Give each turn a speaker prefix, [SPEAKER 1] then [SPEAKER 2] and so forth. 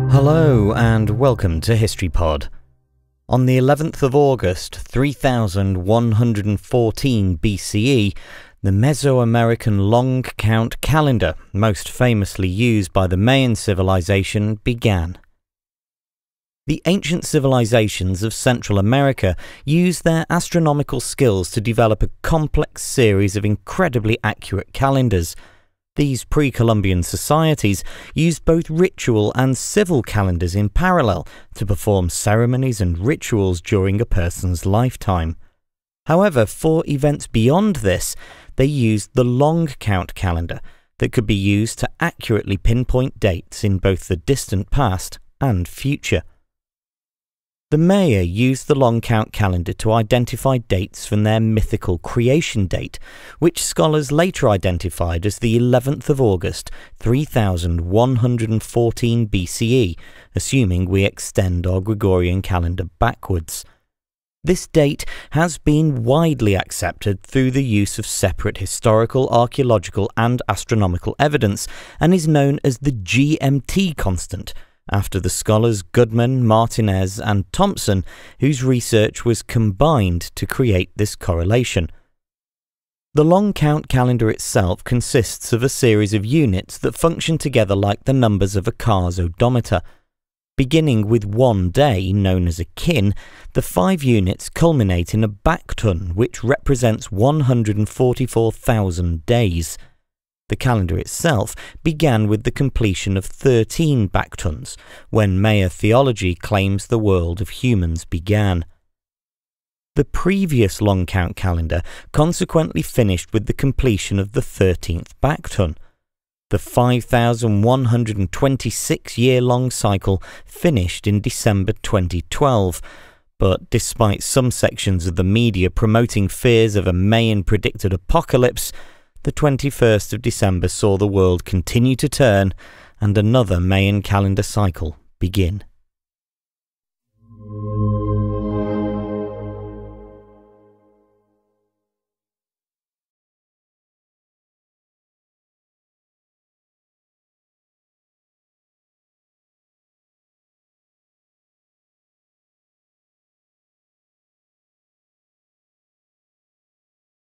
[SPEAKER 1] Hello and welcome to HistoryPod. On the 11th of August 3114 BCE, the Mesoamerican long count calendar, most famously used by the Mayan civilization, began. The ancient civilizations of Central America used their astronomical skills to develop a complex series of incredibly accurate calendars. These pre-Columbian societies used both ritual and civil calendars in parallel to perform ceremonies and rituals during a person's lifetime. However, for events beyond this, they used the long count calendar that could be used to accurately pinpoint dates in both the distant past and future. The Maya used the long count calendar to identify dates from their mythical creation date, which scholars later identified as the 11th of August 3114 BCE, assuming we extend our Gregorian calendar backwards. This date has been widely accepted through the use of separate historical, archaeological and astronomical evidence, and is known as the Gmt Constant, after the scholars Goodman, Martinez and Thompson, whose research was combined to create this correlation. The long count calendar itself consists of a series of units that function together like the numbers of a car's odometer. Beginning with one day, known as a kin, the 5 units culminate in a bakton, which represents 144,000 days. The calendar itself began with the completion of 13 baktons, when Maya theology claims the world of humans began. The previous long count calendar consequently finished with the completion of the 13th bakton. The 5,126-year-long cycle finished in December 2012, but despite some sections of the media promoting fears of a Mayan-predicted apocalypse, the 21st of December saw the world continue to turn and another Mayan calendar cycle begin.